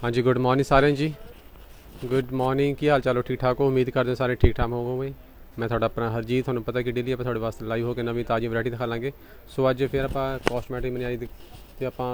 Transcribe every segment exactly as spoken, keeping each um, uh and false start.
हाँ जी, good morning सारे जी। Good morning, की हाल चाल हो? ठीक ठाक हो? उम्मीद करते सारे ठीक ठाक होवोगे। मैं थोड़ा अपना हरजीत, थोड़ा पता कि डेली आप थोड़े वास्ते लाइव होकर नवी ताज़ी वैरायटी दिखा लाँगे। सो अज फिर आप कॉस्मैटिक मनियारी तो आप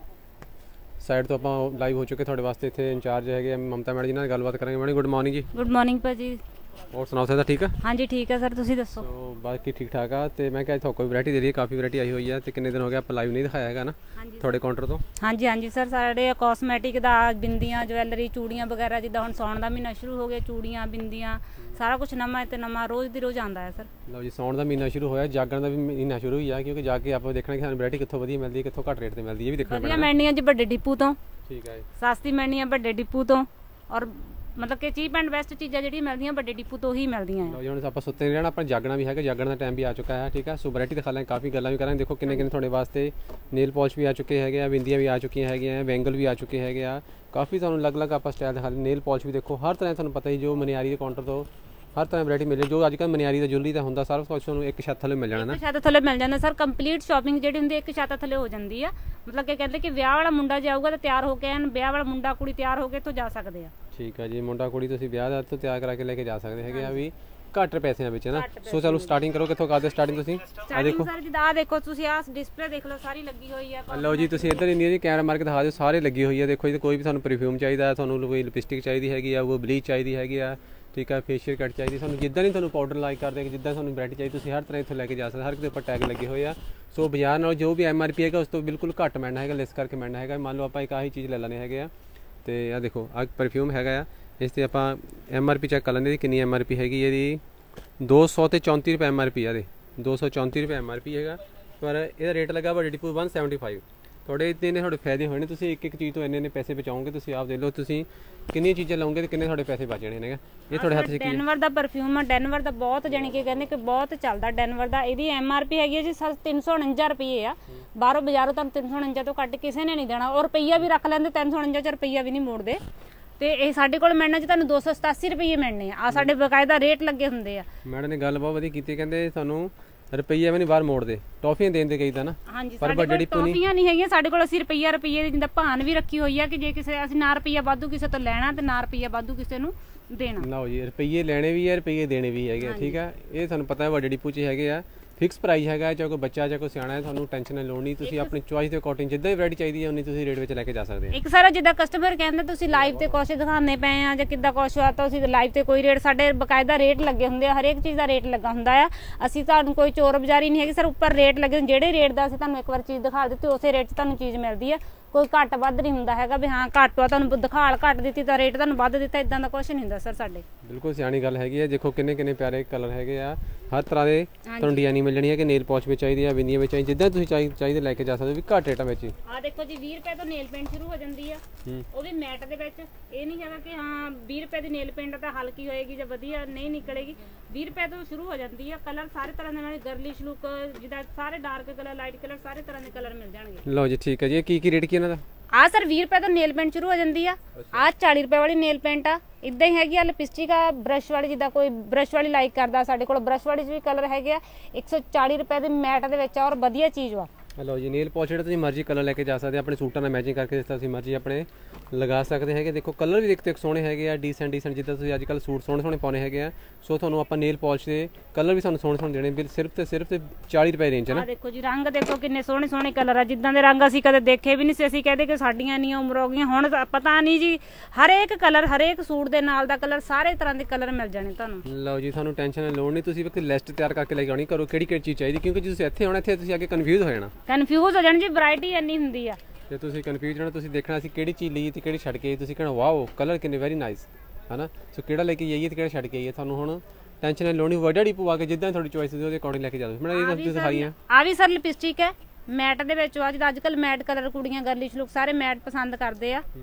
साइड तो आप लाइव हो चुके थोड़े वास्ते। इतने इंचार्ज है ममता मैडम जी नाल गलबात करेंगे। मैडम गुड मॉर्निंग जी। गुड मॉर्निंग भाजी। और सुनाओ सर ठीक है? हाँ जी ठीक है सर, तुसी दसो। तो बाकी ठीक ठाक आ। तो मैं क्या थोड़ा कोई वैरायटी दे रही है, काफ़ी वैरायटी आई हुई है। तो कितने दिन हो गए आप लाइव नहीं दिखाया है ना थोड़े काउंटर तो? हाँ जी हाँ जी सर, साढ़े कॉस्मैटिक का बिंदियाँ ज्वैलरी चूड़ियाँ वगैरह जिदा हुण सौण का महीना शुरू हो गया, चूड़ियाँ बिंदियाँ सारा कुछ नवा तो नवा रोज़ दी रोज़ आता है सर। लो जी, सौण का महीना शुरू होया, जागण का भी महीना शुरू हुई है क्योंकि जाके आप देखना कि वैरायटी कितों वधिया मिलती है, कितों घट रेट से मिलती है, ये भी देखना वधिया मिलनियां जी वड्डे डिपू तो। ठीक है। सस्ती मिलनियां वड्डे डिपू तो, और मतलब कि चीप एंड बेस्ट चीज़ां जिहड़ियां मिलदियां वड्डे डिपू तो ही मिलदियां हैं। लो जी, हुण आप सुत्ते नहीं रहना, अपना जागना भी है, जागण का टाइम भी आ चुका है। ठीक है, सो वैरायटी दिखा लें, काफ़ी गल्लां भी करांगे। देखो किन्ने किन्ने थोड़े वास्ते नेल पॉलिश भी आ चुके हैं, बिंदियाँ भी आ चुकी हैं, बैंगल भी आ चुके हैं, काफ़ी तुहानूं अलग अलग आप स्टाइल दिखा लें। नेल पॉलिश भी देखो, हर तरह तुहानूं पता ही जो मनियारी के काउंटर तो हर तरह वैरायटी मिल जाए। जो अजकल मनियारी का ज्वैलरी का होंदा सारा कुछ तुहानूं एक छत थले मिल जाना ना, एक छत थले मिल जांदा सर। कंप्लीट शॉपिंग जिहड़ी हुंदी एक छत थले हो जाती है। मतलब कि कहते कि विआह वाला मुंडा जाऊगा तो तैयार होके आन, विआह वाला मुंडा कुड़ी तैयार होके तो जा सकते हैं। ठीक है जी, मुंडा कुड़ी तुसीं विआह दा तो तैयार करा के लेके जा सकते हैं आ भी घट पैसे विच है ना। सो चलो स्टार्टिंग करो, कित्थों करदे स्टार्टिंग तुसीं? आ देखो सर जिदा आ देखो तुसीं आ डिस्प्ले देख लो, सारी लगी हुई है। लो जी, तुसीं इधर इंडिया जी कैमरा मार के दिखा दो, सारे लगी हुई है। देखो जी, कोई भी तुहानूं परफ्यूम चाहिए, तुहानूं कोई लिपस्टिक चाहिए हैगी आ, वो ब्लीच चाहिए हैगी आ, ठीक है, फेशियल किट चाहिए, तुहानूं जिद्दां नहीं तुहानूं पाउडर लाइक करदे, जिद्दां तुहानूं वैरायटी चाहिए तुसीं हर तरह इत्थों लैके जा सकते। हर किते उपर टैग लगे हुए आ। सो बाजार नाल जो भी एम आर पी है उस तो बिल्कुल घट मिलना है, लिस्ट करके मिलना है। मान लो आप एक आही चीज़ ले लैने है। तो आ देखो आ परफ्यूम है, इस ते आपां एम आर पी चैक कर लेंगे कितनी एम आर पी हैगी इहदी। दो सौ तो चौंती रुपये एम आर पी है, दो सौ चौंती रुपये एम आर पी है, पर यह रेट लगा बड़े डिपू वन सैवनटी फाइव। थोड़े इतने थोड़े फायदे होने, तुम एक एक चीज़ तो इन्ने इन्ने पैसे बचाओगे। तुम आप देख लो, तुम कितनी चीज़ें लाओगे तो कितने थोड़े पैसे बच जाने हैं। ये थोड़े हथ से डेनवर का परफ्यूम है, डेनवर का बहुत जानी कि कहने कि बहुत चलता डेनवर का। यदि एम आर पी हैगी जी सर तीन सौ उनंजा रुपये आ। बाहरों बाजारों तुम तीन सौ उनंजा तो घट किसी ने नहीं देना, और रुपया भी रख लेंगे तीन सौ उनंजा च रुपया भी नहीं मोड़ते। तो ये साढ़े को मिलना जी तुहानूं दो सौ सतासी रुपये मिलने आ। साढ़े बकायदा रेट लगे होंगे आ। मैडम ने गल बहुत वधिया कीती, कहंदे तुहानूं रुपये भी नहीं बाहर मोड़ते, टॉफियां देंदे कई दा ना। हाँ जी, पर बड़ी टॉफियां नहीं है साढ़े कोल। असीं रुपया रुपये दी जिंदा भान भी रखी हुई है कि जे किसी असीं ना रुपया वाधू किसी तो लैना ते ना रुपया वाधू किसी नूं देना। लो जी, रुपये लेने भी है, रुपये देने भी है। ठीक है, ये तुहानूं पता है वड्डे डिपू च है, फिक्स प्राइस है, चाहे कोई बच्चा चाहे कोई सियाणा है, तुहानूं टेंशन नहीं लोड़ नहीं। तुसीं अपनी चॉइस के अकॉर्डिंग जिद्दां वैरायटी चाहिए उन्नी तुसीं रेट विच लैके जा सकते हैं। एक सारा जिद्दां कस्टमर कहंदे तुसीं लाइव ते कुछ दिखाने पे आ जां किद्दां कुछ आ, तां उसीं लाइव ते कोई रेट साडे बकायदा रेट लगे हुंदे आ। हर एक चीज़ दा रेट लगा हुंदा आ। असीं तुहानूं कोई चोर बाजारी नहीं है, सर उपर रेट लगे जिहड़े रेट दा असीं तुहानूं एक बार चीज़ दिखा दित्ती उसे रेट च तुहानूं चीज़ मिलदी है। कोई घट वध नहीं हुंदा हैगा भी हाँ घट आ तुहानूं दिखाल घट दित्ती तां रेट तुहानूं वध दित्ता, इदां दा कुछ नहीं हुंदा सर साडे। बिल्कुल सियाणी गल हैगी है। देखो किन्ने किन्ने प्यारे कलर हैगे आ, हर तरह के तुहानूं डिजाइनिंग मिल जानी है कि नेल पॉलिश भी चाहिए है, बिंदियां भी चाहिए, जिद्दां तुसीं चाहिए लैके जा सकते हो भी घट रेटां विच। आ देखो जी बीस रुपए तो नेल पेंट शुरू हो जाती है, वो भी मैट दे विच। ये नहीं हैगा कि हाँ बीस रुपए की नेल पेंट तो हल्की होएगी जां वधिया नहीं निकलेगी। बीस रुपए तो शुरू हो जाती है। कलर सारे तरह के, गर्लिश लुक जिदा सारे डार्क कलर लाइट कलर सारे तरह के कलर मिल जाएंगे। लो जी ठीक है जी, की की रेट की इन्हां दा? आ सर बीस रुपए तो नेल पेंट शुरू हो जाती है। आ चाली रुपए वाली नेल पेंट आ। इदा ही हैगी लिपस्टिक आ ब्रश वाली, जिदा कोई ब्रश वाली लाइक करदा साडे कोल ब्रश वाली भी कलर हैगे आ। एक सौ चाली रुपए के मैट दे विच और वधिया चीज़ वा। लो जी, नेल पॉलिश जिहड़ा तुसीं मर्जी कलर लैके जा सकते, अपने सूटां नाल मैचिंग करके जिस तरह तुसीं मर्जी अपने लगा सकते हैं। देखो कलर भी देखते सोहणे हैगे आ, डिसेंट डिसेंट जिद्दां तुसीं अजकल सूट सोहणे सोहणे पाउने हैगे आ। सो तुहानूं आपां नेल पॉलिश दे कलर भी तुहानूं सोहणे सोहणे देने बिल सिर्फ ते सिर्फ चाली रुपए रेंज है ना। देखो जी रंग देखो किन्ने सोहणे सोहणे कलर आ, जिद्दां दे रंग असीं कदे देखे भी नहीं सी। असीं कहदे कि साडीआं इन्नियां उम्र हो गईआं, हुण पता नहीं जी हर एक कलर हर एक सूट दे नाल दा कलर सारे तरह के कलर मिल जाने तुहानूं। लो जी, तुहानूं टेंशन की लोड़ नहीं, तुसीं एक लिस्ट तैयार करके लैके आउणी करो किहड़ी किहड़ी चीज़ चाहिए, क्योंकि तुसीं इत्थे आउणा इत्थे तुसीं अगे कन्फ्यूज हो जाना। कन्फ्यूज हो जाना जी, वैरायटी इन्नी हुंदी आ ते तुसीं कन्फ्यूज होना। तुसीं देखना असीं किहड़ी चीज़ लई ते किहड़ी छड्ड के आई, तुसीं कहना वाओ कलर किन्ने वेरी नाइस है ना। सो किहड़ा लैके आइए ते किहड़ा छड्ड के आइए, तुहानूं हुण टेंशन की लोड़ नहीं। वड्डा डिपू आ के जिद्दां थोड़ी चॉइस दे अकॉर्डिंग लैके जाओ। मैं ये तुसीं दिखाई है आ भी सर लिपस्टिक है मैट दे विच आ, जिद्दां अजकल मैट कलर कुड़ियां गर्लिश लुक सारे मैट पसंद करदे आ।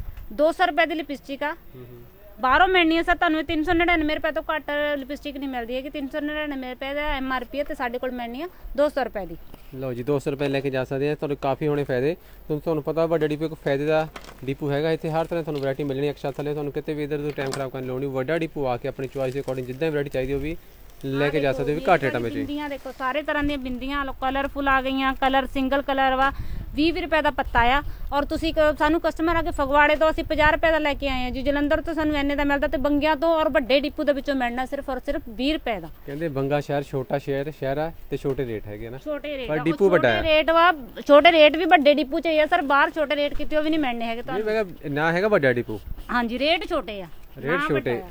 दो सौ रुपए की लिपस्टिक आ, बाहरों मिलनी है सर तुहानूं तीन सौ नड़िनवे रुपए तो घट लिपस्टिक नहीं मिलती है कि तीन सौ नड़िनवे रुपए का एम आर पी है, तो साडे कोल मिलनी है दो सौ रुपए की। लो जी, दो सौ रुपए लैके जा सकते हैं, तुहानूं काफ़ी होने फायदे। तुहानूं पता वड्डे डिपू एक फायदे का डिपू हैगा, इत्थे हर तरह तुहानूं वैरायटी मिलनी। एक छत थल्ले तुहानूं किते भी इधर टाइम खराब करने लोड़ नहीं। वड्डा डिपू आके अपनी चॉइस के अकॉर्डिंग जिद्दां वैरायटी चाहिए हो भी लैके जा सकते हो भी घट रेटां विच। बिंदियां देखो सारे तरह दी बिंदियां कलरफुल आ गई, कलर सिंगल कलर वा ਵੀਹ ਰੁਪਏ ਦਾ ਪੱਤਾ ਆ। ਔਰ ਤੁਸੀਂ ਕ- ਸਾਨੂੰ ਕਸਟਮਰ ਆ ਕੇ ਫਗਵਾੜੇ ਤੋਂ ਅਸੀਂ ਪੰਜਾਹ ਰੁਪਏ ਦਾ ਲੈ ਕੇ ਆਏ ਆ ਜੀ, ਜਲੰਧਰ ਤੋਂ ਸਾਨੂੰ ਇੰਨੇ ਦਾ ਮਿਲਦਾ ਤੇ ਬੰਗਿਆਂ ਤੋਂ ਔਰ ਵੱਡੇ ਡਿਪੂ ਦੇ ਵਿੱਚੋਂ ਮਿਲਣਾ ਸਿਰਫ ਔਰ ਸਿਰਫ ਵੀਹ ਰੁਪਏ ਦਾ। ਕਹਿੰਦੇ ਬੰਗਾ ਸ਼ਹਿਰ ਛੋਟਾ ਸ਼ਹਿਰ ਸ਼ਹਿਰ ਆ ਤੇ ਛੋਟੇ ਰੇਟ ਹੈਗੇ ਨਾ, ਛੋਟੇ ਰੇਟ ਪਰ ਆ, ਡਿਪੂ ਉਹ ਵੱਡਾ ਛੋਟੇ ਹੈ। ਰੇਟ ਵਾ, ਛੋਟੇ ਰੇਟ ਵੀ ਵੱਡੇ ਡਿਪੂ ਚ ਹੀ ਆ ਸਰ, ਬਾਹਰ ਛੋਟੇ ਰੇਟ ਕਿਤੇ ਉਹ ਵੀ ਨਹੀਂ ਮਿਲਣੇ ਹੈਗੇ ਨਹੀਂ ਤੁਹਾਨੂੰ। ਮੈਂ ਕਿਹਾ ਨਾ ਹੈਗਾ ਵੱਡਾ ਡਿਪੂ, ਹਾਂਜੀ ਰੇਟ ਛੋਟੇ ਆ, ਰੇਟ ਨਾ ਵੱਡਾ ਛੋਟੇ ਆ।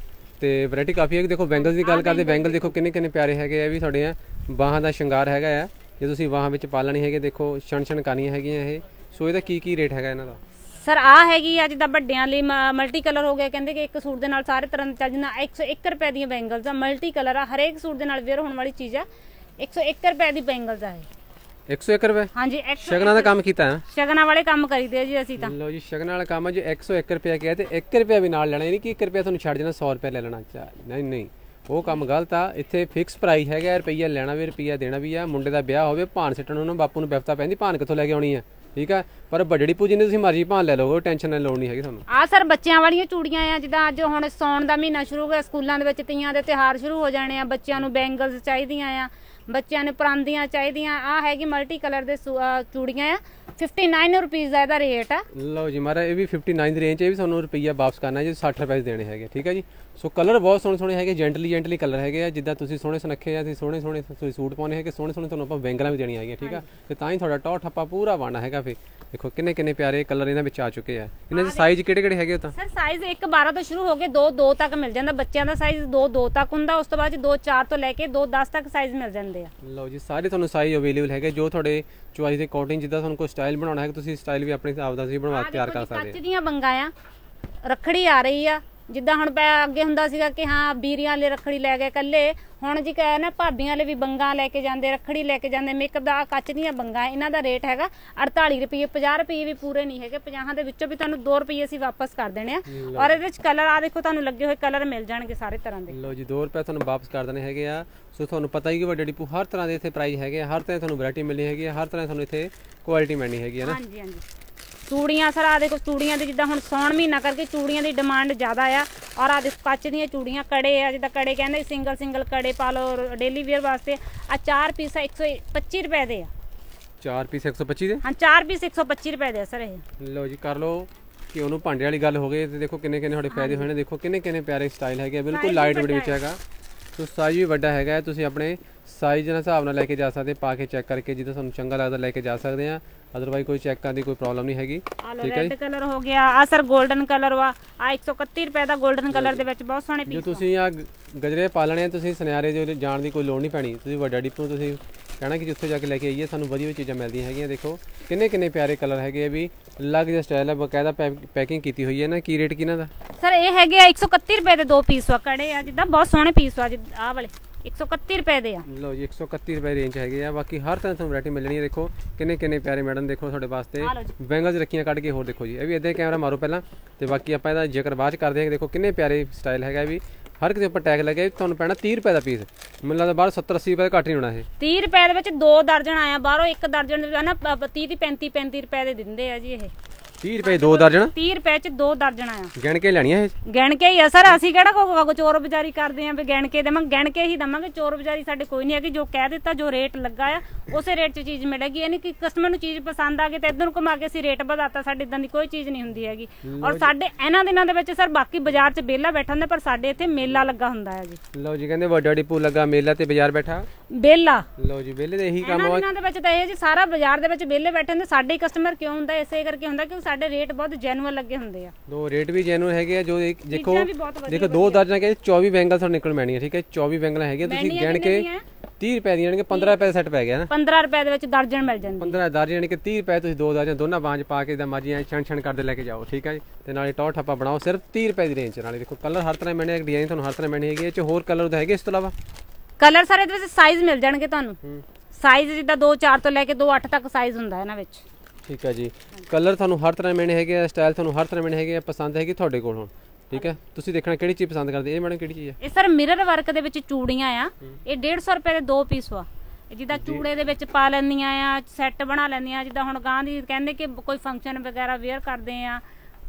ਤੇ ਵੈਰਾਈਟੀ ਕਾਫੀ ਹੈ। ਦੇਖੋ ਬੈਂਗਲਸ ਦੀ ਗੱਲ ਕਰਦੇ, ਬੈਂਗਲ ਦੇਖੋ ਕਿੰਨੇ ਕਿੰਨੇ ਪਿਆਰੇ ਹੈਗੇ ਆ, ਇਹ ਵੀ ਤੁਹਾਡੇ ਆ ਬਾਹਾਂ ਦਾ ਸ਼ਿੰਗਾਰ ਹੈਗਾ ਆ, ਜੇ ਤੁਸੀਂ ਬਾਹਾਂ ਵਿੱਚ ਪਾ ਲੈਣੀ ਹੈਗੇ। ਦੇਖੋ ਛਣ ਛਣ ਕਾਨੀਆਂ ਹੈਗੀਆਂ ਇਹ। ਸੋ ਇਹਦਾ ਕੀ ਕੀ ਰੇਟ ਹੈਗਾ ਇਹਨਾਂ ਦਾ? ਸਰ ਆ ਹੈਗੀ ਆ ਜਿੱਦਾਂ ਵੱਡਿਆਂ ਲਈ ਮਲਟੀ ਕਲਰ ਹੋ ਗਿਆ, ਕਹਿੰਦੇ ਕਿ ਇੱਕ ਸੂਟ ਦੇ ਨਾਲ ਸਾਰੇ ਤਰ੍ਹਾਂ ਦੇ ਚੱਲ ਜਾਂਦਾ। ਇੱਕ ਸੌ ਇੱਕ ਰੁਪਏ ਦੀਆਂ ਬੈਂਗਲਸ ਆ, ਮਲਟੀ ਕਲਰ ਆ, ਹਰੇਕ ਸੂਟ ਦੇ ਨਾਲ ਵੇਅਰ ਹੋਣ ਵਾਲੀ ਚੀਜ਼ ਆ। ਇੱਕ ਸੌ ਇੱਕ ਰੁਪਏ ਦੀ ਬੈਂਗਲਸ ਆ ਇਹ। ਇੱਕ ਸੌ ਇੱਕ ਰੁਪਏ? ਹਾਂਜੀ ਇੱਕ ਸੌ ਸ਼ਗਨਾਂ ਦਾ ਕੰਮ ਕੀਤਾ ਹੈ। ਸ਼ਗਨਾਂ ਵਾਲੇ ਕੰਮ ਕਰੀਦੇ ਆ ਜੀ ਅਸੀਂ ਤਾਂ। ਲਓ ਜੀ ਸ਼ਗਨਾਂ ਵਾਲਾ ਕੰਮ ਹੈ ਜੀ। ਇੱਕ ਸੌ ਇੱਕ ਰੁਪਏ ਕਿਹਾ ਤੇ ਇੱਕ ਰੁਪਿਆ ਵੀ ਨਾਲ ਲੈਣਾ, ਨਹੀਂ ਕਿ ਇੱਕ ਰੁਪਿਆ ਤੁਹਾਨੂੰ ਛੱਡ ਦੇਣਾ, ਸੌ ਰੁਪਏ ਲੈ ਲੈਣਾ। ਚਾ ਨਹੀਂ ਨਹੀਂ, ਉਹ ਕੰਮ ਗਲਤ ਆ। ਇੱਥੇ ਫਿਕਸ ਪ੍ਰਾਈਸ ਹੈਗਾ, ਰੁਪਈਆ ਲੈਣਾ ਵੀ ਰੁਪਈਆ ਦੇਣਾ ਵੀ ਆ। ਮੁੰਡੇ ਦਾ ਵਿਆਹ ਹੋਵੇ, ਭਾਣ ਸਿੱਟਣ ਨੂੰ ਬਾਪੂ ਨੂੰ ਬਿਫਤਾ ਪੈਂਦੀ, ਭਾਣ ਕਿੱਥੋਂ ਲੈ ਕੇ ਆਉਣੀ ਆ, ਠੀਕ ਆ। ਪਰ ਵੱਡੇ ਡਿਪੂ ਜਿੰਨੇ ਤੁਸੀਂ ਮਰਜ਼ੀ ਭਾਣ ਲੈ ਲਓ, ਟੈਨਸ਼ਨ ਨਾਲ ਲੋੜ ਨਹੀਂ ਹੈਗੀ ਤੁਹਾਨੂੰ। ਆ ਸਰ ਬੱਚਿਆਂ ਵਾਲੀਆਂ ਚੂੜੀਆਂ ਆ, ਜਿੱਦਾਂ ਅੱਜ ਹੁਣ ਸੌਣ ਦਾ ਮਹੀਨਾ ਸ਼ੁਰੂ ਹੋ ਗਿਆ, ਸਕੂਲਾਂ ਦੇ ਵਿੱਚ ਤੀਆਂ ਦੇ ਤਿਉਹਾਰ ਸ਼ੁਰੂ ਹੋ ਜਾਣੇ ਆ, ਬੱਚਿਆਂ ਨੂੰ ਬੈਂਗਲਸ ਚਾਹੀਦੀਆਂ ਆ, ਬੱਚਿਆਂ ਨੂੰ ਪਰਾਂਦੀਆਂ ਚਾਹੀਦੀਆਂ। ਆ ਹੈਗੀ ਮਲਟੀ ਕਲਰ ਦੇ ਚੂੜੀਆਂ ਆ, उनसठ ਰੁਪਏ ਦਾ ਇਹਦਾ ਰੇਟ ਆ। ਲਓ ਜੀ ਮਾਰਾ ਇਹ ਵੀ उनसठ ਦੀ ਰੇਂਜ, ਇਹ ਵੀ ਤੁਹਾਨੂੰ ਰੁਪਈਆ ਵਾਪਸ ਕਰਨਾ ਜੀ, ਸੱਠ ਰੁਪਏ ਦੇਣੇ ਹੈਗੇ, ਠੀਕ ਹੈ ਜੀ। ਸੋ ਕਲਰ ਬਹੁਤ ਸੋਹਣੇ ਸੋਹਣੇ ਹੈਗੇ, ਜੈਂਟਲੀ ਜੈਂਟਲੀ ਕਲਰ ਹੈਗੇ ਆ। ਜਿੱਦਾਂ ਤੁਸੀਂ ਸੋਹਣੇ ਸੁਨੱਖੇ ਆ, ਤੁਸੀਂ ਸੋਹਣੇ ਸੋਹਣੇ ਤੁਸੀਂ ਸੂਟ ਪਾਉਣੇ ਹੈਗੇ, ਸੋਹਣੇ ਸੋਹਣੇ ਤੁਹਾਨੂੰ ਆਪਾਂ ਬੈਂਗਲਾਂ ਵੀ ਦੇਣੀਆਂ ਹੈਗੀਆਂ, ਠੀਕ ਆ। ਤੇ ਤਾਂ ਹੀ ਤੁਹਾਡਾ ਟੌਰ ਠੱਪਾ ਪੂਰਾ ਬਣਨਾ ਹੈਗਾ। ਫਿਰ ਦੇਖੋ ਕਿੰਨੇ ਕਿੰਨੇ ਪਿਆਰੇ ਕਲਰ ਇਹਨਾਂ ਵਿੱਚ ਆ ਚੁੱਕੇ ਆ। ਇਹਨਾਂ ਦੇ ਸਾਈਜ਼ ਕਿਹੜੇ ਕਿਹੜੇ ਹੈਗੇ? ਤਾਂ ਸਰ ਸਾਈਜ਼ ਇੱਕ ਬਾਰਾਂ ਤੋਂ ਸ਼ੁਰੂ ਹੋ ਕੇ ਦੋ ਦੋ ਤੱਕ ਮਿਲ ਜਾਂਦਾ। ਬੱਚਿਆਂ ਦਾ ਸਾਈਜ਼ ਦੋ ਦੋ ਤੱਕ ਹੁੰਦਾ, ਉਸ ਤੋਂ ਬਾਅਦ ਦੋ ਚਾਰ ਤੋਂ ਲੈ ਕੇ ਦੋ ਦਸ ਤੱਕ ਸਾਈਜ਼ ਮਿਲ ਜਾਂਦੇ ਆ। ਲਓ ਜੀ ਸਾਰੇ ਤੁਹਾਨੂੰ ਸਾਈਜ਼ ਅਵੇਲੇਬਲ ਹੈਗੇ, ਜੋ ਤੁਹਾਡੇ ਚੁਆਇਸ ਦੇ ਅਕੋਰਡਿੰਗ। ਜਿੱਦਾਂ ਤੁਹਾਨੂੰ ਕੋਈ ਸਟਾਈਲ ਬਣਾਉਣਾ ਹੈ, ਤੁਸੀਂ ਸਟਾਈਲ ਵੀ ਆਪਣੇ ਹਿਸਾਬ ਦਾ ਤੁਸੀਂ ਬਣਵਾ ਕੇ ਤਿਆਰ ਕਰ ਸਕਦੇ ਕੱਚ ਦੀਆਂ ਬੰਗਾ ਆ, ਰੱਖੜੀ ਆ ਰਹੀ ਆ। ਜਿੱਦਾਂ ਹੁਣ ਅੱਗੇ ਹੁੰਦਾ ਸੀਗਾ ਕਿ ਹਾਂ ਬੀਰੀਆਂ ਵਾਲੇ ਰੱਖੜੀ ਲੈ ਗਏ ਕੱਲੇ, ਹੁਣ ਜੀ ਕਹੇ ਨਾ ਭਾਬੀਆਂ ਵਾਲੇ ਵੀ ਬੰਗਾ ਲੈ ਕੇ ਜਾਂਦੇ, ਰੱਖੜੀ ਲੈ ਕੇ ਜਾਂਦੇ। ਮੇਕਅਪ ਦਾ ਕੱਚ ਦੀਆਂ ਬੰਗਾ, ਇਹਨਾਂ ਦਾ ਰੇਟ ਹੈਗਾ ਅੜਤਾਲੀ ਰੁਪਏ। ਪੰਜਾਹ ਰੁਪਏ ਵੀ ਪੂਰੇ ਨਹੀਂ ਹੈਗੇ, ਪੰਜਾਹਾਂ ਦੇ ਵਿੱਚੋਂ ਵੀ ਤੁਹਾਨੂੰ ਦੋ ਰੁਪਏ ਅਸੀਂ ਵਾਪਸ ਕਰ ਦੇਣੇ ਆ। ਔਰ ਇਹਦੇ ਵਿੱਚ ਕਲਰ ਆ ਦੇਖੋ, ਤੁਹਾਨੂੰ ਲੱਗੇ ਹੋਏ ਕਲਰ ਮਿਲ ਜਾਣਗੇ ਸਾਰੇ ਤਰ੍ਹਾਂ ਦੇ। ਲਓ ਜੀ ਦੋ ਰੁਪਏ ਤੁਹਾਨੂੰ ਵਾਪਸ ਕਰ ਦੇਣੇ ਹੈਗੇ ਆ। ਸੋ ਤੁਹਾਨੂੰ ਪਤਾ ਹੀ ਕਿ ਵੱਡੇ ਡਿਪੂ ਹਰ ਤਰ੍ਹਾਂ ਦੇ ਇੱਥੇ ਪ੍ਰਾਈਸ ਹੈਗੇ ਆ, ਹਰ ਤਰ੍ਹਾਂ ਤੁਹਾਨੂੰ ਵੈਰਾਈਟੀ ਮਿਲਣੀ ਹੈਗੀ ਆ, ਹਰ ਤਰ੍ਹਾਂ ਤੁਹਾਨੂੰ ਇੱਥੇ ਕੁਆਲਿਟੀ ਮਿਲਣੀ ਹੈਗੀ ਹੈ ਨਾ। ਹਾਂਜੀ ਹਾਂਜੀ ਚੂੜੀਆਂ ਸਰ ਆ ਦੇਖੋ, ਚੂੜੀਆਂ ਦੀ ਜਿੱਦਾਂ ਹੁਣ ਸੌਣ ਮਹੀਨਾ ਕਰਕੇ ਚੂੜੀਆਂ ਦੀ ਡਿਮਾਂਡ ਜ਼ਿਆਦਾ ਆ। ਔਰ ਆ ਦੇਖੋ ਕੱਚ ਦੀਆਂ ਚੂੜੀਆਂ, ਕੜੇ ਆ, ਜਿੱਦਾਂ ਕੜੇ ਕਹਿੰਦੇ ਸਿੰਗਲ ਸਿੰਗਲ ਕੜੇ ਪਾ ਲਓ ਡੇਲੀ ਵੇਅਰ ਵਾਸਤੇ। ਆ ਚਾਰ ਪੀਸ ਇੱਕ ਸੌ ਪੱਚੀ ਰੁਪਏ ਦੇ ਆ। ਚਾਰ ਪੀਸ ਇੱਕ ਸੌ ਪੱਚੀ ਦੇ? ਹਾਂ ਚਾਰ ਪੀਸ ਇੱਕ ਸੌ ਪੱਚੀ ਰੁਪਏ ਦੇ ਆ ਸਰ ਇਹ। ਲਓ ਜੀ ਕਰ ਲਓ ਕਿ ਉਹਨੂੰ ਭਾਂਡੇ ਵਾਲੀ ਗੱਲ ਹੋ ਗਈ। ਤੇ ਦੇਖੋ ਕਿੰਨੇ ਕਿੰਨੇ ਤੁਹਾਡੇ ਫਾਇਦੇ ਹੋਏ ਨੇ, ਦੇਖੋ ਕਿੰਨੇ ਕਿੰਨੇ ਪਿਆਰੇ ਸਟਾਈਲ ਹੈਗੇ, ਬਿਲਕੁਲ ਲਾਈਟ ਵੇਟ ਵਿੱਚ ਹੈਗਾ। ਸੋ ਸਾਈਜ਼ ਵੀ ਵੱਡਾ ਹੈਗਾ, ਤੁਸੀਂ ਆਪਣੇ ਸਾਈਜ਼ ਦੇ ਹਿਸਾਬ ਨਾਲ ਲੈ ਕੇ ਜਾ ਸਕਦੇ, ਪਾ ਕੇ ਚੈੱਕ ਕਰਕੇ ਜਿੱਦਾਂ ਤੁਹਾਨੂੰ ਚੰਗਾ ਲੱਗਦਾ ਲੈ ਕੇ ਜਾ ਸਕਦੇ ਆ। ਅਦਰਵਾਈਜ਼ ਕੋਈ ਚੈੱਕ ਕਰਨ ਦੀ ਕੋਈ ਪ੍ਰੋਬਲਮ ਨਹੀਂ ਹੈਗੀ, ਠੀਕ ਹੈ ਜੀ। ਰੈੱਡ ਕਲਰ ਹੋ ਗਿਆ, ਆ ਸਰ 골ਡਨ ਕਲਰ ਵਾ, ਆ ਇੱਕ ਸੌ ਇਕੱਤੀ ਰੁਪਏ ਦਾ 골ਡਨ ਕਲਰ ਦੇ ਵਿੱਚ ਬਹੁਤ ਸੋਹਣੇ ਪੀਸ। ਜੇ ਤੁਸੀਂ ਆ ਗਜਰੇ ਪਾਲਣੇ ਆ, ਤੁਸੀਂ ਸੁਨਿਆਰੇ ਦੇ ਜਾਣ ਦੀ ਕੋਈ ਲੋੜ ਨਹੀਂ ਪੈਣੀ। ਤੁਸੀਂ ਵੱਡਾ ਡਿਪੂ ਤੁਸੀਂ ਕਹਿਣਾ ਕਿ ਜਿੱਥੇ ਜਾ ਕੇ ਲੈ ਕੇ ਆਈਏ, ਸਾਨੂੰ ਵਧੀਆ ਚੀਜ਼ਾਂ ਮਿਲਦੀਆਂ ਹੈਗੀਆਂ। ਦੇਖੋ ਕਿੰਨੇ ਕਿੰਨੇ ਪਿਆਰੇ ਕਲਰ ਹੈਗੇ ਆ, ਵੀ ਅਲੱਗ ਜਿਹਾ ਸਟਾਈਲ ਹੈ, ਬਕਾਇਦਾ ਪੈਕਿੰਗ ਕੀਤੀ ਹੋਈ ਹੈ ਨਾ। ਕੀ ਰੇਟ ਕਿਹਨਾਂ ਦਾ? ਸਰ ਇਹ ਹੈਗੇ ਆ ਇੱਕ ਸੌ ਇਕੱਤੀ ਰੁਪਏ ਦੇ ਦੋ ਪੀਸ ਵਾ, ਕੜੇ ਆ ਜਿੱਦਾਂ ਬਹੁਤ ਸੋਹਣੇ ਪੀਸ ਵਾ ਆਹ ਵਾਲੇ, ਇੱਕ ਸੌ ਇਕੱਤੀ ਰੁਪਏ ਦੇ ਆ। ਲਓ ਜੀ ਇੱਕ ਸੌ ਇਕੱਤੀ ਰੁਪਏ ਰੇਂਜ ਹੈਗੇ ਆ। ਬਾਕੀ ਹਰ ਤਰ੍ਹਾਂ ਤੁਹਾਨੂੰ ਵੈਰਾਈਟੀ ਮਿਲਣੀ ਹੈ। ਦੇਖੋ ਕਿੰਨੇ ਕਿੰਨੇ ਪਿਆਰੇ ਮੈਡਮ, ਦੇਖੋ ਤੁਹਾਡੇ ਵਾਸਤੇ ਬੈਂਗਲਸ ਰੱਖੀਆਂ ਕੱਢ ਕੇ। ਹੋਰ ਦੇਖੋ ਜੀ, ਇਹ ਵੀ ਇੱਦਾਂ ਕੈਮਰਾ ਮਾਰੋ ਪਹਿਲਾਂ, ਤੇ ਬਾਕੀ ਆਪਾਂ ਇਹਦਾ ਜ਼ਿਕਰ ਬਾਅਦ ਚ ਕਰਦੇ ਹਾਂ। ਦੇਖੋ ਕਿੰਨੇ ਪਿਆਰੇ ਸਟਾਈਲ ਹੈਗਾ, ਵੀ ਹਰ ਕਿਤੇ ਉੱਪਰ ਟੈਗ ਲੱਗਿਆ। ਤੁਹਾਨੂੰ ਪੈਣਾ ਤੀਹ ਰੁਪਏ ਦਾ ਪੀਸ, ਮੈਨੂੰ ਲੱਗਦਾ ਬਾਹਰ ਸੱਤਰ ਅੱਸੀ ਰੁਪਏ ਘੱਟ ਨਹੀਂ ਹੋਣਾ ਇਹ। ਤੀਹ ਰੁਪਏ ਦੇ ਵਿੱਚ ਦੋ ਦਰਜਨ ਆਇਆ, ਬਾਹਰੋਂ ਇੱਕ ਦਰਜਨ ਦੇ ਨਾ ਤੀਹ ਦੀ ਪੈਂਤੀ ਪੈਂਤੀ ਰੁਪਏ ਦੇ ਦਿੰਦੇ ਆ ਜੀ ਇਹ। ਤੀਹ ਰੁਪਏ ਦੋ ਦਰਜਨ? ਤੀਹ ਰੁਪਏ ਚ ਦੋ ਦਰਜਨ ਆਇਆ। ਗਿਣ ਕੇ ਲੈਣੀਆਂ ਇਹ? ਗਿਣ ਕੇ ਹੀ ਆ ਸਰ, ਅਸੀਂ ਕਿਹੜਾ ਕੋਈ ਚੋਰ ਬਜ਼ਾਰੀ ਕਰਦੇ ਆਂ ਵੀ ਗਿਣ ਕੇ ਦੇਵਾਂਗੇ, ਗਿਣ ਕੇ ਹੀ ਦਵਾਂਗੇ। ਚੋਰ ਬਜ਼ਾਰੀ ਸਾਡੇ ਕੋਈ ਨਹੀਂ ਹੈਗੀ। ਜੋ ਕਹਿ ਦਿੱਤਾ, ਜੋ ਰੇਟ ਲੱਗਾ ਆ ਉਸੇ ਰੇਟ 'ਚ ਚੀਜ਼ ਮਿਲੇਗੀ। ਇਹ ਨਹੀਂ ਕਿ ਕਸਟਮਰ ਨੂੰ ਚੀਜ਼ ਪਸੰਦ ਆ ਗਈ ਤੇ ਇੱਧਰ ਨੂੰ ਘੁਮਾ ਕੇ ਅਸੀਂ ਰੇਟ ਵਧਾਤਾ, ਸਾਡੇ ਇਦਾਂ ਦੀ ਕੋਈ ਚੀਜ਼ ਨਹੀਂ ਹੁੰਦੀ ਹੈਗੀ। ਔਰ ਸਾਡੇ ਇਹਨਾਂ ਦਿਨਾਂ ਦੇ ਵਿੱਚ ਸਰ ਬਾਕੀ ਬਾਜ਼ਾਰ 'ਚ ਵਿਹਲਾ ਬੈਠਾ ਹੁੰਦਾ, ਪਰ ਸਾਡੇ ਇੱਥੇ ਮੇਲਾ ਲੱਗਾ ਹੁੰਦਾ ਹੈ ਜੀ। ਲਓ ਜੀ ਕਹਿੰਦੇ ਵੱਡਾ ਡਿਪੂ ਲੱਗਾ ਮੇਲਾ ਤੇ ਬਾਜ਼ਾਰ ਬੈਠਾ ਵਿਹਲਾ। ਲਓ ਜੀ ਵਿਹਲੇ ਦੇ ਇਹੀ ਕੰਮ ਇਹਨਾਂ ਦਿਨਾਂ ਦੇ ਵਿੱਚ ਤਾਂ ਇਹ ਜੀ ਸਾਰਾ ਬਾਜ਼ਾਰ ਦੇ ਵਿੱਚ ਵਿਹਲੇ ਬੈਠੇ ਹੁੰਦੇ। ਸਾਡੇ ਕਸਟਮਰ ਕਿਉਂ ਹੁੰਦਾ? ਇਸੇ ਕਰਕੇ ਹੁੰਦਾ ਕਿ ਸਾਡੇ ਰੇਟ ਬਹੁਤ ਜੈਨੂਅਲ ਲੱਗੇ ਹੁੰਦੇ ਆ। ਦੋ ਰੇਟ ਵੀ ਜੈਨੂਅਲ ਹੈਗੇ ਆ। ਜੋ ਦੇਖੋ ਦੇਖੋ ਦੋ ਦਰਜਨ ਕਹਿੰਦੇ ਚੌਵੀ ਬੈਂਗਲ ਤੁਹਾਨੂੰ ਨਿਕਲ ਮੈਣੀ ਹੈ, ਠੀਕ ਹੈ। ਚੌਵੀ ਬੈਂਗਲ ਹੈਗੇ, ਤੁਸੀਂ ਗਿਣ ਕੇ ਤੀਹ ਰੁਪਏ ਦੀਆਂ ਯਾਨੀ ਕਿ ਪੰਦਰਾਂ ਰੁਪਏ ਸੈੱਟ ਪੈ ਗਿਆ ਨਾ। ਪੰਦਰਾਂ ਰੁਪਏ ਦੇ ਵਿੱਚ ਦਰਜਨ ਮਿਲ ਜਾਂਦੀ। ਪੰਦਰਾਂ ਦਰਜਨ ਯਾਨੀ ਕਿ ਤੀਹ ਰੁਪਏ ਤੁਸੀਂ ਦੋ ਦਰਜਨ ਦੋਨਾਂ ਬਾਂਝ ਪਾ ਕੇ ਦਾ ਮਰਜ਼ੀ ਐ ਛਣ ਛਣ ਕਰਦੇ ਲੈ ਕੇ ਜਾਓ, ਠੀਕ ਹੈ ਜੀ। ਤੇ ਨਾਲੇ ਟੌਰ ਠੱਪਾ ਬਣਾਓ ਸਿਰਫ ਤੀਹ ਰੁਪਏ ਦੀ ਰੇਂਜ ਨਾਲੇ। ਦੇਖੋ ਕਲਰ ਹਰ ਤਰ੍ਹਾਂ ਮੈਨੇ, ਡਿਜ਼ਾਈਨ ਤੁਹਾਨੂੰ ਹਰ ਤਰ੍ਹਾਂ ਮੈਨੇ ਹੈਗੀ। ਇਹ ਚ ਹੋਰ ਕਲਰ ਉਹਦੇ ਹੈਗੇ ਇਸ ਤੋਂ ਇਲਾਵਾ? ਕਲਰ ਸਾਰੇ ਇਹਦੇ ਵਿੱਚ ਸਾਈਜ਼ ਮਿਲ ਜਾਣਗੇ ਤੁਹਾਨੂੰ। ਸਾਈਜ਼ ਜਿੱਦਾਂ ਦੋ ਚਾਰ ਤੋਂ ਲੈ ਕੇ ਦੋ ਅੱਠ ਤੱਕ ਸਾਈਜ਼ ਹੁੰਦਾ ਇਹਨਾਂ ਵਿੱਚ, ਠੀਕ ਹੈ ਜੀ। ਕਲਰ ਤੁਹਾਨੂੰ ਹਰ ਤਰ੍ਹਾਂ ਮੈਨੇ ਹੈਗੇ ਆ, ਸਟਾਈਲ ਤੁਹਾਨੂੰ ਹਰ ਤਰ੍ਹਾਂ ਮੈਨੇ ਹੈਗੇ ਆ। ਪਸੰਦ ਹੈਗੀ ਤੁਹਾਡੇ ਕੋਲ ਹੁਣ, ਠੀਕ ਹੈ। ਤੁਸੀਂ ਦੇਖਣਾ ਕਿਹੜੀ ਚੀਜ਼ ਪਸੰਦ ਕਰਦੇ। ਇਹ ਮੈਡਮ ਕਿਹੜੀ ਚੀਜ਼ ਹੈ? ਇਹ ਸਰ ਮਿਰਰ ਵਰਕ ਦੇ ਵਿੱਚ ਚੂੜੀਆਂ ਆ, ਇਹ ਡੇਢ ਸੌ ਰੁਪਏ ਦੇ ਦੋ ਪੀਸ ਵਾ। ਜਿੱਦਾਂ ਚੂੜੇ ਦੇ ਵਿੱਚ ਪਾ ਲੈਂਦੀਆਂ ਆ, ਸੈੱਟ ਬਣਾ ਲੈਂਦੀਆਂ। ਜਿੱਦਾਂ ਹੁਣ ਗਾਂ ਦੀ ਕਹਿੰਦੇ ਕਿ ਕੋਈ ਫੰਕਸ਼ਨ ਵਗੈਰਾ ਵੇਅਰ ਕਰਦੇ ਆ,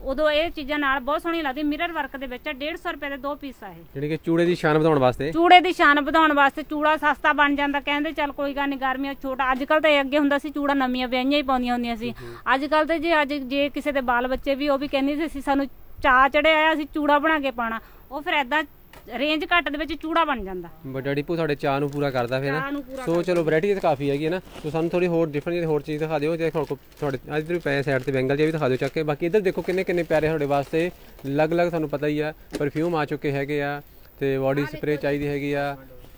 ਉਦੋਂ ਇਹ ਚੀਜ਼ਾਂ ਨਾਲ ਬਹੁਤ ਸੋਹਣੀ ਲੱਗਦੀ। ਮਿਰਰ ਵਰਕ ਦੇ ਵਿੱਚ ਡੇਢ ਸੌ ਰੁਪਏ ਦੇ ਦੋ ਪੀਸ ਆ ਇਹ, ਜਿਹੜੀ ਕਿ ਚੂੜੇ ਦੀ ਸ਼ਾਨ ਵਧਾਉਣ ਵਾਸਤੇ, ਚੂੜੇ ਦੀ ਸ਼ਾਨ ਵਧਾਉਣ ਵਾਸਤੇ। ਚੂੜਾ ਸਸਤਾ ਬਣ ਜਾਂਦਾ, ਕਹਿੰਦੇ ਚੱਲ ਕੋਈ ਗੱਲ ਨਹੀਂ ਗਰਮੀਆਂ ਛੋਟਾ। ਅੱਜ ਕੱਲ ਤਾਂ ਅੱਗੇ ਹੁੰਦਾ ਸੀ ਚੂੜਾ ਨਵੀਆਂ ਵਿਆਹੀਆਂ ਹੀ ਪਾਉਂਦੀਆਂ ਹੁੰਦੀਆਂ ਸੀ। ਅੱਜ ਕੱਲ ਤੇ ਜੇ ਅੱਜ ਜੇ ਕਿਸੇ ਦੇ ਬਾਲ ਬੱਚੇ ਵੀ ਉਹ ਵੀ ਕਹਿੰਦੇ ਸੀ ਸਾਨੂੰ ਚਾਅ ਚੜਿਆ ਆਇਆ ਅਸੀਂ ਚੂੜਾ ਬਣਾ ਕੇ ਪਾਉਣਾ, ਉਹ ਫਿਰ ਏਦਾਂ ਰੇਂਜ ਘੱਟ ਦੇ ਵਿੱਚ ਚੂੜਾ ਬਣ ਜਾਂਦਾ। ਵੱਡਾ ਡਿਪੂ ਤੁਹਾਡੇ ਚਾਹ ਨੂੰ ਪੂਰਾ ਕਰਦਾ ਫਿਰ ਚਾਅ ਨਾ। ਨੂੰ ਪੂਰਾ ਸੋ ਚਲੋ ਵੈਰਾਈਟੀ ਤਾਂ ਕਾਫੀ ਹੈਗੀ ਹੈ ਨਾ। ਸੋ ਸਾਨੂੰ ਥੋੜੀ ਹੋਰ ਡਿਫਰੈਂਟ ਜਿਹੀ ਹੋਰ ਚੀਜ਼ ਦਿਖਾ ਦਿਓ ਜੇ ਤੁਹਾਡੇ ਅੱਜ ਵੀ ਪਏ ਸਾਈਡ ਤੇ ਬੈਂਗਲ ਜੇ ਵੀ ਦਿਖਾ ਦਿਓ ਚੱਕ ਕੇ। ਬਾਕੀ ਇੱਧਰ ਦੇਖੋ ਕਿੰਨੇ ਕਿੰਨੇ ਪਿਆਰੇ ਤੁਹਾਡੇ ਵਾਸਤੇ ਅਲੱਗ-ਅਲੱਗ ਤੁਹਾਨੂੰ ਪਤਾ ਹੀ ਆ ਪਰਫਿਊਮ ਆ ਚੁੱਕੇ ਹੈਗੇ ਆ ਤੇ ਬਾਡੀ ਸਪਰੇ ਚਾਹੀਦੀ ਹੈਗੀ ਆ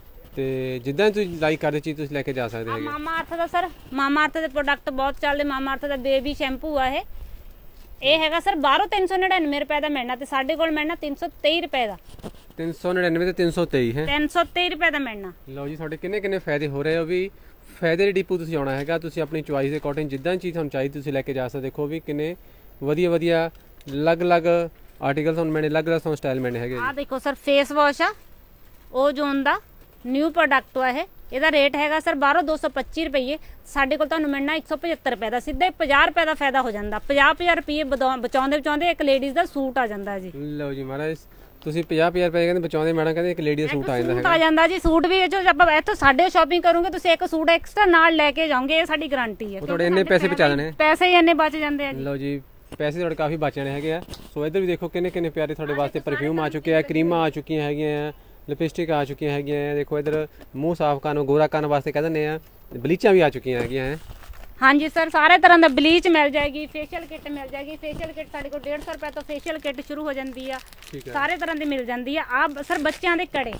ਤੇ ਜਿੱਦਾਂ ਤੁਸੀਂ ਲਾਈਕ ਕਰਦੇ ਚੀਜ਼ ਤੁਸੀਂ ਲੈ ਕੇ ਜਾ ਸਕਦੇ ਹੈਗੇ। ਮਾਮਾ ਅਰਥ ਦਾ ਸਰ, ਮਾਮਾ ਅਰਥ ਦੇ ਪ੍ਰੋਡਕਟ ਬਹੁਤ ਚੱਲਦੇ। ਮਾਮਾ ਅਰਥ ਦਾ ਬੇਬੀ ਸ਼ੈਂਪੂ ਆ ਇਹ ਇਹ ਹੈਗਾ ਸਰ ਬਾਹਰੋਂ ਤਿੰਨ ਸੌ ਨੜਿਨਵੇਂ ਰੁਪਏ ਦਾ ਮਿਲਣਾ ਤੇ ਸਾਡੇ ਕੋਲ ਮਿਲਣਾ ਤਿੰਨ ਸੌ ਤੇਈ ਰੁਪਏ ਦਾ। ਤਿੰਨ ਸੌ ਨੜਿਨਵੇਂ ਤੇ ਤਿੰਨ ਸੌ ਤੇਈ ਹੈ, ਤਿੰਨ ਸੌ ਤੇਈ ਰੁਪਏ ਦਾ ਮਿਲਣਾ। ਲਓ ਜੀ ਤੁਹਾਡੇ ਕਿੰਨੇ ਕਿੰਨੇ ਫਾਇਦੇ ਹੋ ਰਹੇ ਹੋ ਵੀ ਫਾਇਦੇ ਦੇ ਡਿਪੂ ਤੁਸੀਂ ਆਉਣਾ ਹੈਗਾ। ਤੁਸੀਂ ਆਪਣੀ ਚੁਆਇਸ ਦੇ ਅਕੋਰਡਿੰਗ ਜਿੱਦਾਂ ਚੀਜ਼ ਤੁਹਾਨੂੰ ਚਾਹੀਦੀ ਤੁਸੀਂ ਲੈ ਕੇ ਜਾ ਸਕਦੇ। ਦੇਖੋ ਵੀ ਕਿੰਨੇ ਵਧੀਆ ਵਧੀਆ ਅਲੱਗ-ਅਲੱਗ ਆਰਟੀਕਲ ਤੁਹਾਨੂੰ ਮੈਨੇ ਅਲੱਗ-ਅਲੱਗ ਤੁਹਾਨੂੰ ਸਟਾਈਲ ਮੈਨੇ ਹੈਗੇ। ਆਹ ਦੇਖੋ ਸਰ ਫੇਸ ਵਾਸ਼ ਆ ਓਜ਼ੋਨ ਦਾ ਨਿਊ ਪ੍ਰੋਡਕਟ ਆ ਇਹ, ਇਹਦਾ ਰੇਟ ਹੈਗਾ ਸਰ ਬਾਹਰੋਂ ਦੋ ਸੌ ਪੱਚੀ ਰੁਪਏ, ਸਾਡੇ ਕੋਲ ਤੁਹਾਨੂੰ ਮਿਲਣਾ ਇੱਕ ਸੌ ਪਝੱਤਰ ਰੁਪਏ ਦਾ। ਸਿੱਧਾ ਪੰਜਾਹ ਰੁਪਏ ਦਾ ਫਾਇਦਾ ਹੋ ਜਾਂਦਾ। ਪੰਜਾਹ ਪੰਜਾਹ ਰੁਪਏ ਬਚਾਉਂਦੇ ਬਚਾਉਂਦੇ ਇੱਕ ਲੇਡੀਜ਼ ਦਾ ਸੂਟ ਆ ਜਾਂਦਾ ਜੀ। ਲਓ ਜੀ ਮਹਾਰਾਜ ਤੁਸੀਂ ਪੰਜਾਹ ਪੰਜਾਹ ਰੁਪਏ ਕਹਿੰਦੇ ਬਚਾਉਂਦੇ, ਮੈਡਮ ਕਹਿੰਦੇ ਇੱਕ ਲੇਡੀ ਦਾ ਸੂਟ ਆ ਜਾਂਦਾ ਸੂਟ ਆ ਜਾਂਦਾ ਜੀ। ਸੂਟ ਵੀ ਜੋ ਆਪਾਂ ਇੱਥੋਂ ਸਾਡੇ ਸ਼ਾਪਿੰਗ ਕਰੋਗੇ ਤੁਸੀਂ ਇੱਕ ਸੂਟ ਐਕਸਟਰਾ ਨਾਲ ਲੈ ਕੇ ਜਾਓਗੇ, ਇਹ ਸਾਡੀ ਗਾਰੰਟੀ ਹੈ। ਤੁਹਾਡੇ ਇੰਨੇ ਪੈਸੇ ਬਚਾ ਦੇਣੇ, ਪੈਸੇ ਹੀ ਇੰਨੇ ਬਚ ਜਾਂਦੇ ਆ ਜੀ। ਲਓ ਜੀ ਪੈਸੇ ਤੁਹਾਡੇ ਕਾਫੀ ਬਚ ਜਾਣੇ ਹੈਗੇ ਆ। ਸੋ ਇੱਧਰ ਵੀ ਦੇਖੋ ਕਿੰਨੇ ਕਿੰਨੇ ਪਿਆਰੇ ਤੁਹਾਡੇ ਵਾਸਤੇ ਪਰਫਿਊਮ ਆ ਚੁੱਕੇ ਆ, ਕਰੀਮਾਂ ਆ ਚੁੱਕੀਆਂ ਹੈਗੀਆਂ, ਲਿਪਸਟਿਕ ਆ ਚੁੱਕੀਆਂ ਹੈਗੀਆਂ। ਦੇਖੋ ਇੱਧਰ ਮੂੰਹ ਸਾਫ਼ ਕਰਨ ਗੋਰਾ ਕਰਨ ਵਾਸਤੇ ਕਹਿ ਦਿੰਦੇ ਆ, ਬਲੀਚਾਂ ਵੀ ਆ ਚੁੱਕੀਆਂ ਹੈਗੀਆਂ ਹੈ। ਹਾਂਜੀ ਸਰ ਸਾਰੇ ਤਰ੍ਹਾਂ ਦਾ ਬਲੀਚ ਮਿਲ ਜਾਏਗੀ, ਫੇਸ਼ੀਅਲ ਕਿੱਟ ਮਿਲ ਜਾਏਗੀ। ਫੇਸ਼ੀਅਲ ਕਿੱਟ ਸਾਡੇ ਕੋਲ ਡੇਢ ਸੌ ਰੁਪਏ ਤੋਂ ਫੇਸ਼ੀਅਲ ਕਿੱਟ ਸ਼ੁਰੂ ਹੋ ਜਾਂਦੀ ਆ, ਸਾਰੇ ਤਰ੍ਹਾਂ ਦੀ ਮਿਲ ਜਾਂਦੀ ਆ। ਆ ਸਰ ਬੱਚਿਆਂ ਦੇ ਕੜੇ,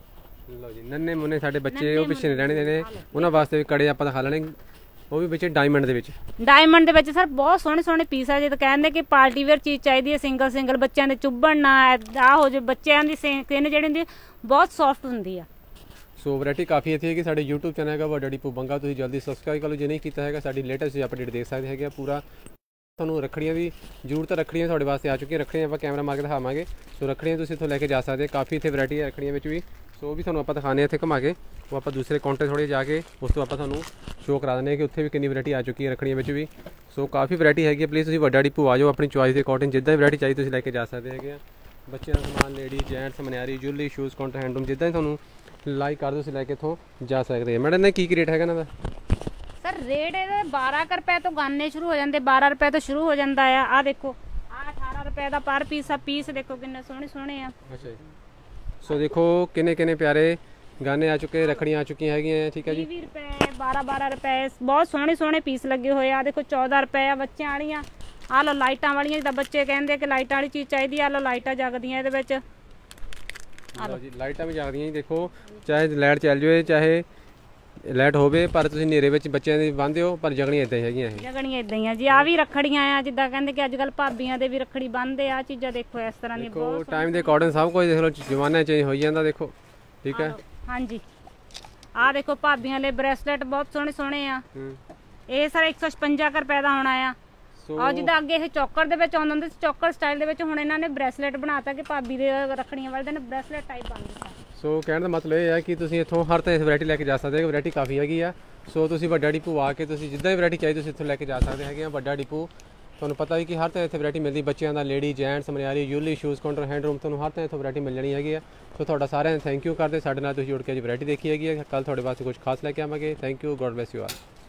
ਲਓ ਜੀ ਨੰਨੇ ਮੁੰਨੇ ਸਾਡੇ ਬੱਚੇ ਉਹ ਪਿੱਛੇ ਨਹੀਂ ਰਹਿਣੇ ਦੇਣੇ, ਉਹਨਾਂ ਵਾਸਤੇ ਵੀ ਕੜੇ ਆਪਾਂ ਦਿਖਾ ਲੈਣੇ, ਉਹ ਵੀ ਵਿੱਚ ਡਾਇਮੰਡ ਦੇ ਵਿੱਚ। ਡਾਇਮੰਡ ਦੇ ਵਿੱਚ ਸਰ ਬਹੁਤ ਸੋਹਣੇ ਸੋਹਣੇ ਪੀਸ ਆ। ਜੇ ਤਾਂ ਕਹਿੰਦੇ ਕਿ ਪਾਰਟੀ ਵੇਅਰ ਚੀਜ਼ ਚਾਹੀਦੀ ਹੈ ਸਿੰਗਲ ਸਿੰਗਲ, ਬੱਚਿਆਂ ਦੇ ਚੁੱਭਣ ਨਾ ਆ ਹੋ ਜੇ, ਬੱਚਿਆਂ ਦੀ ਸਕਿਨ ਜਿਹੜੀ ਹੁੰਦੀ ਬਹੁਤ ਸੌਫਟ ਹੁੰਦੀ ਆ। ਸੋ ਵੈਰਾਈਟੀ ਕਾਫੀ ਇੱਥੇ ਹੈਗੀ। ਸਾਡੇ YouTube ਚੈਨਲ ਹੈਗਾ ਵੱਡਾ ਡਿਪੂ ਬੰਗਾ, ਤੁਸੀਂ ਜਲਦੀ ਸਬਸਕ੍ਰਾਈਬ ਕਰ ਲਓ ਜੇ ਨਹੀਂ ਕੀਤਾ ਹੈਗਾ। ਸਾਡੀ ਲੇਟੈਸਟ ਅਪਡੇਟ ਦੇਖ ਸਕਦੇ ਹੈਗੇ ਆ ਪੂਰਾ। ਤੁਹਾਨੂੰ ਰੱਖੜੀਆਂ ਵੀ ਜ਼ਰੂਰਤ, ਰੱਖੜੀਆਂ ਤੁਹਾਡੇ ਵਾਸਤੇ ਆ ਚੁੱਕੀਆਂ। ਰੱਖੜੀਆਂ ਆਪਾਂ ਕੈਮਰਾ ਮਾਰ ਕੇ ਦਿਖਾਵਾਂਗੇ। ਸੋ ਰੱਖੜੀਆਂ ਤੁਸੀਂ ਇੱਥੋਂ ਲੈ ਕੇ ਜਾ ਸਕਦੇ, ਕਾਫੀ ਇੱਥੇ ਵੈਰਾਈਟੀ ਹੈ ਰੱਖੜੀਆਂ ਵਿੱਚ ਵੀ। ਸੋ ਉਹ ਵੀ ਤੁਹਾਨੂੰ ਆਪਾਂ ਦਿਖਾਉਂਦੇ ਇੱਥੇ ਘੁਮਾ ਕੇ, ਉਹ ਆਪਾਂ ਦੂਸਰੇ ਕਾਊਂਟਰ ਥੋੜ੍ਹੇ ਜਾ ਕੇ ਉਸ ਤੋਂ ਆਪਾਂ ਤੁਹਾਨੂੰ ਸ਼ੋਅ ਕਰਾ ਦਿੰਦੇ ਹਾਂ ਕਿ ਉੱਥੇ ਵੀ ਕਿੰਨੀ ਵੈਰਾਈਟੀ ਆ ਚੁੱਕੀ ਹੈ ਰੱਖੜੀਆਂ ਵਿੱਚ ਵੀ। ਸੋ ਕਾਫੀ ਵੈਰਾਈਟੀ ਹੈਗੀ ਹੈ। ਪਲੀਜ਼ ਤੁਸੀਂ ਵੱਡਾ ਡਿਪੂ ਆ ਜਾਓ, ਆਪਣੀ ਚੁਆਇਸ ਦੇ ਅਕੋਰਡਿੰਗ ਜਿੱਦਾਂ ਵੈਰਾਈਟੀ ਚਾਹੀਦੀ ਤੁਸੀਂ ਲੈ ਕੇ ਜਾ ਸਕਦੇ ਹੈਗੇ ਆ। ਬੱਚਿਆਂ ਦਾ ਸਮਾਨ, ਲੇਡੀ ਜੈਂਟਸ, ਮਨਿਆਰੀ, ਜੁਐਲਰੀ, ਸ਼ੂਜ਼, ਕਾਊਂਟਰ, ਹੈਂਡਲੂਮ, ਜਿੱਦਾਂ ਹੀ ਤੁਹਾਨੂੰ ਲਾਈਕ ਕਰ ਦਿਓ ਤੁਸੀਂ ਲੈ ਕੇ ਇੱਥੋਂ ਜਾ ਸਕਦੇ ਆ। ਮੈਡਮ ਨੇ ਕੀ ਕੀ ਰੇਟ ਹੈਗਾ ਇਹਨਾਂ ਦਾ? ਸਰ ਰੇਟ ਇਹਦਾ ਬਾਰਾਂ ਰੁਪਏ ਤੋਂ ਗਾਨੇ ਸ਼ੁਰੂ ਹੋ ਜਾਂਦੇ, ਬਾਰਾਂ ਰੁਪਏ ਤੋਂ ਸ਼ੁਰੂ ਹੋ ਜਾਂਦਾ ਆ। ਆ ਦੇਖੋ ਆ ਅਠਾਰਾਂ ਰੁਪਏ ਦਾ ਪਰ ਪੀਸ ਆ। ਪੀਸ ਦੇਖੋ ਕਿੰਨੇ ਸੋਹਣੇ ਸੋਹਣੇ ਆ। ਅੱਛਾ ਜੀ। ਸੋ ਦੇਖੋ ਕਿੰਨੇ ਕਿੰਨੇ ਪਿਆਰੇ ਗਾਨੇ ਆ ਚੁੱਕੇ, ਰੱਖੜੀਆਂ ਆ ਚੁੱਕੀਆਂ ਹੈਗੀਆਂ। ਠੀਕ ਹੈ ਜੀ, ਵੀਹ ਰੁਪਏ, ਬਾਰਾਂ ਬਾਰਾਂ ਰੁਪਏ, ਬਹੁਤ ਸੋਹਣੇ ਸੋਹਣੇ ਪੀਸ ਲੱਗੇ ਹੋਏ ਆ। ਦੇਖੋ ਚੌਦਾਂ ਰੁਪਏ ਆ ਬੱਚਿਆਂ ਵਾਲੀਆਂ। ਆ ਲੋ ਲਾਈਟਾਂ ਵਾਲੀਆਂ, ਜਿੱਦਾਂ ਬੱਚੇ ਕਹਿੰਦੇ ਕਿ ਲਾਈਟਾਂ ਵਾਲੀ ਚੀਜ਼ ਚਾਹੀਦੀ ਆ, ਲੋ ਲਾਈਟਾਂ ਜਗਦੀਆਂ ਇਹਦੇ ਵਿੱਚ। ਲਓ ਜੀ ਲਾਈਟਾਂ ਵੀ ਜਗਦੀਆਂ ਜੀ। ਦੇਖੋ ਚਾਹੇ ਲਾਈਟ ਚੱਲ ਜਾਵੇ ਚਾਹੇ ਲਾਈਟ ਹੋਵੇ, ਪਰ ਤੁਸੀਂ ਹਨੇਰੇ ਵਿੱਚ ਬੱਚਿਆਂ ਦੀ ਬੰਨ੍ਹਦੇ ਹੋ, ਪਰ ਜਗਣੀਆਂ ਇਦਾਂ ਹੀ ਹੈਗੀਆਂ ਇਹ। ਜਗਣੀਆਂ ਇਦਾਂ ਹੀ ਆ ਜੀ। ਆ ਵੀ ਰੱਖੜੀਆਂ ਆ, ਜਿੱਦਾਂ ਕਹਿੰਦੇ ਕਿ ਅੱਜ ਕੱਲ ਭਾਬੀਆਂ ਦੇ ਵੀ ਰੱਖੜੀ ਬੰਨ੍ਹਦੇ ਆ। ਚੀਜ਼ਾਂ ਦੇਖੋ ਇਸ ਤਰ੍ਹਾਂ ਦੀਆਂ ਬਹੁਤ ਟਾਈਮ ਦੇ ਅਕੋਰਡਿੰਗ ਸਭ ਕੁਝ ਦੇਖ ਲਓ, ਜ਼ਮਾਨਾ ਚੇਂਜ ਹੋਈ ਜਾਂਦਾ। ਦੇਖੋ ਠੀਕ ਹੈ। ਹਾਂਜੀ ਆ ਦੇਖੋ ਭਾਬੀਆਂ ਲਈ ਬ੍ਰੈਸਲੇਟ ਬਹੁਤ ਸੋਹਣੇ ਸੋਹਣੇ ਆ। ਇਹ ਸਰ ਇੱਕ ਸੌ ਛਪੰਜਾ ਰੁਪਏ ਦਾ ਹੋਣਾ ਆ। ਆ ਜਿੱਦਾਂ ਅੱਗੇ ਇਹ ਚੌਕਰ ਦੇ ਵਿੱਚ ਆਉਂਦਾ ਹੁੰਦਾ ਸੀ, ਚੌਕਰ ਸਟਾਈਲ ਦੇ ਵਿੱਚ, ਹੁਣ ਇਹਨਾਂ ਨੇ ਬ੍ਰੈਸਲੇਟ ਬਣਾਤਾ ਕਿ ਭਾਬੀ ਦੇ ਰੱਖੜੀਆਂ ਵਾਲੇ ਦਿਨ ਬ੍ਰੈਸਲੇਟ ਟਾਈਪ ਬਣ ਦਿੱਤਾ। ਸੋ ਕਹਿਣ ਦਾ ਮਤਲਬ ਇਹ ਹੈ ਕਿ ਤੁਸੀਂ ਇੱਥੋਂ ਹਰ ਤਰ੍ਹਾਂ ਦੀ ਵੈਰਾਈਟੀ ਲੈ ਕੇ ਜਾ ਸਕਦੇ ਹੋ। ਵੈਰਾਈਟੀ ਕਾਫੀ ਹੈਗੀ ਆ। ਸੋ ਤੁਸੀਂ ਵੱਡਾ ਡਿਪੂ ਆ ਕੇ ਤੁਸੀਂ ਜਿੱਦਾਂ ਦੀ ਵੈਰਾਈਟੀ ਚਾਹੀਦੀ ਤੁਸੀਂ ਇੱਥੋਂ ਲੈ ਕੇ ਜਾ ਸਕਦੇ ਹੈਗੇ ਆ। ਵੱਡਾ ਡਿਪੂ ਤੁਹਾਨੂੰ ਪਤਾ ਹੀ ਕਿ ਹਰ ਤਰ੍ਹਾਂ ਇੱਥੇ ਵੈਰਾਈਟੀ ਮਿਲਦੀ, ਬੱਚਿਆਂ ਦਾ, ਲੇਡੀ ਜੈਂਟਸ, ਮਨਿਆਰੀ, ਜੁਐਲਰੀ, ਸ਼ੂਜ਼, ਕਾਊਂਟਰ, ਹੈਂਡਲੂਮ, ਤੁਹਾਨੂੰ ਹਰ ਤਰ੍ਹਾਂ ਇੱਥੋਂ ਵੈਰਾਈਟੀ ਮਿਲ ਜਾਣੀ ਹੈਗੀ ਆ। ਸੋ ਤੁਹਾਡਾ ਸਾਰਿਆਂ ਨੂੰ ਥੈਂਕ ਯੂ ਕਰਦੇ, ਸਾਡੇ ਨਾਲ ਤੁਸੀਂ ਜੁੜ ਕੇ ਅੱਜ ਵੈਰਾਈਟੀ ਦੇਖੀ ਹੈਗੀ ਆ। ਕੱਲ੍ਹ ਤੁਹਾਡੇ ਵਾਸਤੇ ਕੁਝ ਖਾਸ ਲੈ ਕੇ ਆਵਾਂਗੇ। Thank you, god bless you all.